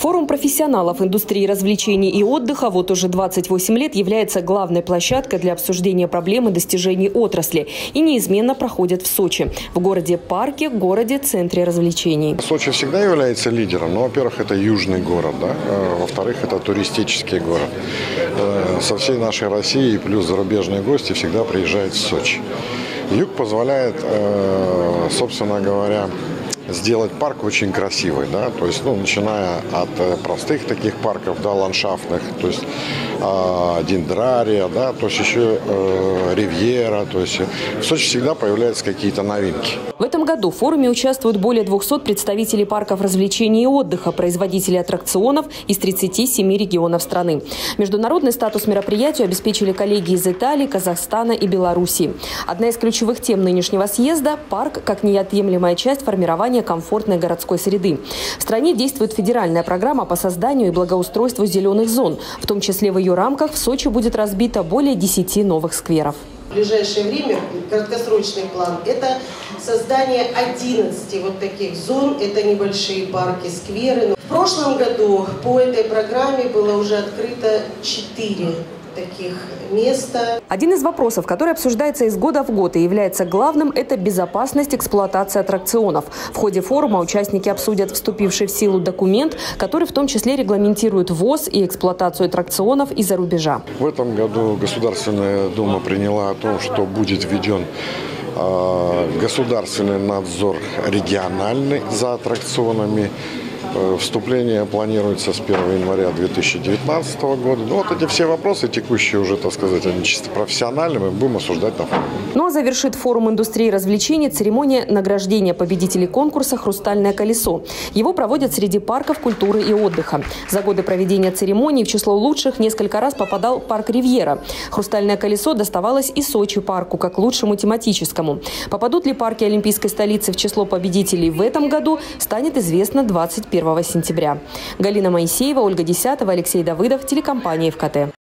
Форум профессионалов индустрии развлечений и отдыха вот уже 28 лет является главной площадкой для обсуждения проблем и достижений отрасли и неизменно проходит в Сочи, в городе-парке, городе-центре развлечений. Сочи всегда является лидером. Ну, во-первых, это южный город, да? Во-вторых, это туристический город. Со всей нашей России плюс зарубежные гости всегда приезжают в Сочи. Юг позволяет, собственно говоря, сделать парк очень красивый, да, то есть, начиная от простых таких парков, да, ландшафтных, то есть дендрария, да, то есть еще ривьера, то есть в Сочи всегда появляются какие-то новинки. В этом году в форуме участвуют более 200 представителей парков развлечений и отдыха, производителей аттракционов из 37 регионов страны. Международный статус мероприятию обеспечили коллеги из Италии, Казахстана и Белоруссии. Одна из ключевых тем нынешнего съезда – парк как неотъемлемая часть формирования комфортной городской среды. В стране действует федеральная программа по созданию и благоустройству зеленых зон. В том числе в ее рамках в Сочи будет разбито более 10 новых скверов. В ближайшее время краткосрочный план – это создание 11 вот таких зон, это небольшие парки, скверы. В прошлом году по этой программе было уже открыто 4 таких места. Один из вопросов, который обсуждается из года в год и является главным, это безопасность эксплуатации аттракционов. В ходе форума участники обсудят вступивший в силу документ, который в том числе регламентирует ввоз и эксплуатацию аттракционов из-за рубежа. В этом году Государственная Дума приняла о том, что будет введен государственный надзор региональный за аттракционами. Вступление планируется с 1 января 2019 года. Вот эти все вопросы, текущие уже, так сказать, они чисто профессиональные, мы будем осуждать на форуме. Ну а завершит форум индустрии развлечений церемония награждения победителей конкурса «Хрустальное колесо». Его проводят среди парков культуры и отдыха. За годы проведения церемонии в число лучших несколько раз попадал парк «Ривьера». «Хрустальное колесо» доставалось и Сочи парку, как лучшему тематическому. Попадут ли парки олимпийской столицы в число победителей в этом году, станет известно 21 сентября. Галина Моисеева, Ольга Десятова, Алексей Давыдов, телекомпания ФКТ.